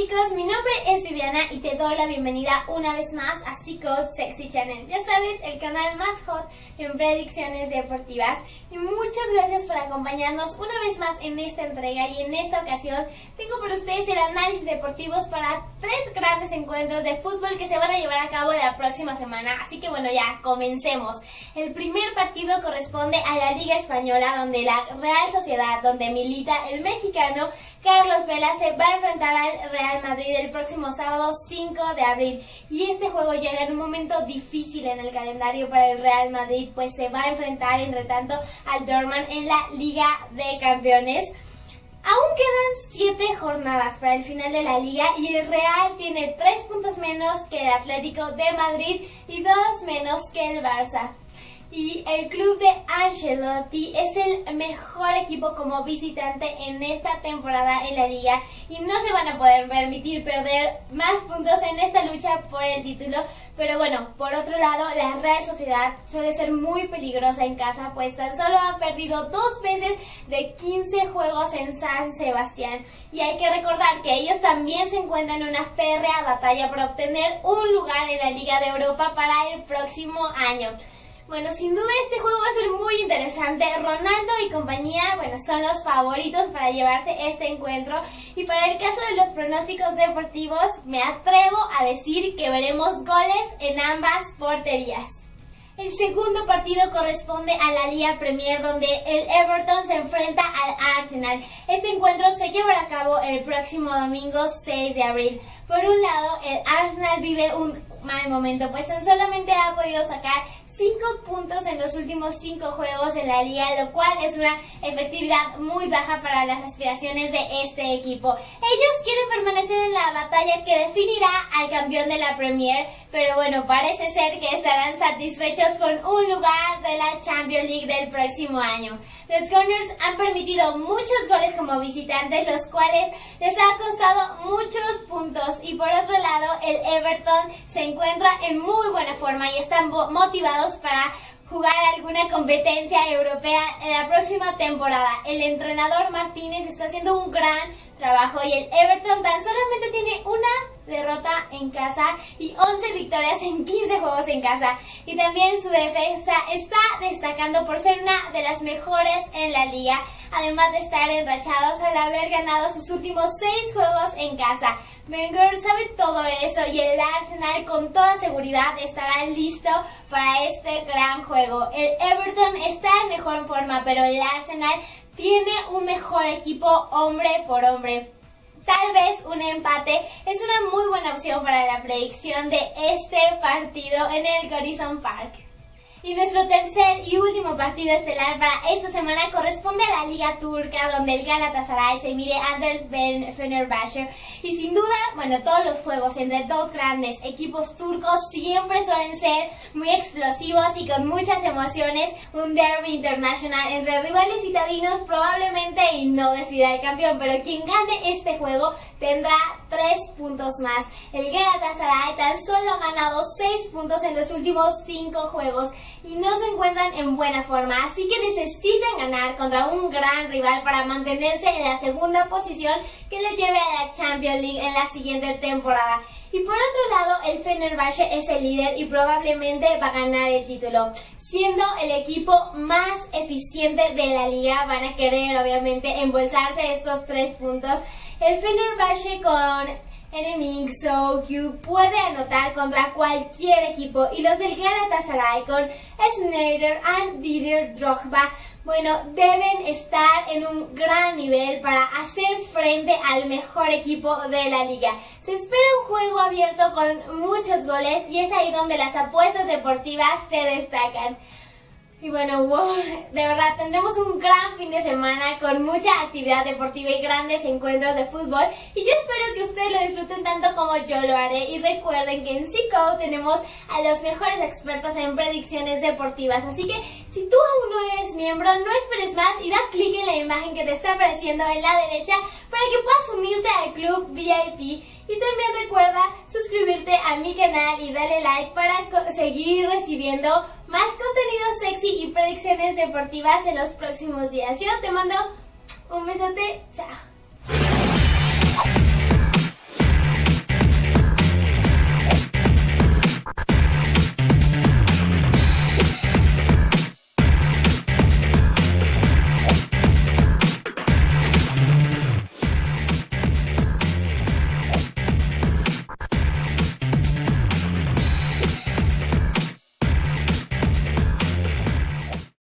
chicos, mi nombre es Viviana y te doy la bienvenida una vez más a C-Code Sexy Channel. Ya sabes, el canal más hot en predicciones deportivas. Y muchas gracias por acompañarnos una vez más en esta entrega. Y en esta ocasión tengo por ustedes el análisis deportivos para 3 grandes encuentros de fútbol que se van a llevar a cabo la próxima semana. Así que bueno, ya comencemos. El primer partido corresponde a la Liga Española, donde la Real Sociedad, donde milita el mexicano Carlos Vela, se va a enfrentar al Real Madrid el próximo sábado 5 de abril. Y este juego llega en un momento difícil en el calendario para el Real Madrid, pues se va a enfrentar entre tanto al Dortmund en la Liga de Campeones. Aún quedan 7 jornadas para el final de la liga y el Real tiene 3 puntos menos que el Atlético de Madrid y 2 menos que el Barça. Y el club de Ancelotti es el mejor equipo como visitante en esta temporada en la liga y no se van a poder permitir perder más puntos en esta lucha por el título. Pero bueno, por otro lado, la Real Sociedad suele ser muy peligrosa en casa, pues tan solo ha perdido 2 veces de 15 juegos en San Sebastián. Y hay que recordar que ellos también se encuentran en una férrea batalla por obtener un lugar en la Liga de Europa para el próximo año. Bueno, sin duda este juego va a ser muy interesante. Ronaldo y compañía, bueno, son los favoritos para llevarse este encuentro. Y para el caso de los pronósticos deportivos, me atrevo a decir que veremos goles en ambas porterías. El segundo partido corresponde a la Liga Premier, donde el Everton se enfrenta al Arsenal. Este encuentro se llevará a cabo el próximo domingo 6 de abril. Por un lado, el Arsenal vive un mal momento, pues tan solamente ha podido sacar 5 puntos en los últimos 5 juegos en la liga, lo cual es una efectividad muy baja para las aspiraciones de este equipo. Ellos quieren permanecer en la batalla que definirá al campeón de la Premier, pero bueno, parece ser que estarán satisfechos con un lugar de la Champions League del próximo año. Los Gunners han permitido muchos goles como visitantes, los cuales les ha costado muchos puntos, y por otro lado el Everton se encuentra en muy buena forma y están motivados para jugar alguna competencia europea en la próxima temporada. El entrenador Martínez está haciendo un gran trabajo y el Everton tan solamente tiene una derrota en casa y 11 victorias en 15 juegos en casa. Y también su defensa está destacando por ser una de las mejores en la liga, además de estar enrachados al haber ganado sus últimos 6 juegos en casa. Wenger sabe todo eso y el Arsenal con toda seguridad estará listo para este gran juego. El Everton está en mejor forma, pero el Arsenal tiene un mejor equipo hombre por hombre. Tal vez un empate es una muy buena opción para la predicción de este partido en el Goodison Park. Y nuestro tercer y último partido estelar para esta semana corresponde a la Liga Turca, donde el Galatasaray se mide ante el Fenerbahçe. Y sin duda, bueno, todos los juegos entre 2 grandes equipos turcos siempre suelen ser muy explosivos y con muchas emociones. Un derby internacional entre rivales citadinos probablemente y no decidirá el campeón, pero quien gane este juego tendrá 3 puntos más. El Galatasaray tan solo ha ganado 6 puntos en los últimos 5 juegos y no se encuentran en buena forma, así que necesitan ganar contra un gran rival para mantenerse en la segunda posición que les lleve a la Champions League en la siguiente temporada. Y por otro lado, el Fenerbahçe es el líder y probablemente va a ganar el título. Siendo el equipo más eficiente de la liga, van a querer obviamente embolsarse estos 3 puntos. El Fenerbahçe con Emin Soyuncu puede anotar contra cualquier equipo, y los del Galatasaray con Sneijder y Didier Drogba, bueno, deben estar en un gran nivel para hacer frente al mejor equipo de la liga. Se espera un juego abierto con muchos goles y es ahí donde las apuestas deportivas se destacan. Y bueno, wow, de verdad tendremos un gran fin de semana con mucha actividad deportiva y grandes encuentros de fútbol. Y yo espero que ustedes lo disfruten tanto como yo lo haré. Y recuerden que en C-Code tenemos a los mejores expertos en predicciones deportivas. Así que si tú aún no eres miembro, no esperes más y da clic en la imagen que te está apareciendo en la derecha para que puedas unirte al club VIP. Y también recuerda suscribirte a mi canal y darle like para seguir recibiendo más contenido sexy y predicciones deportivas en los próximos días. Yo te mando un besote.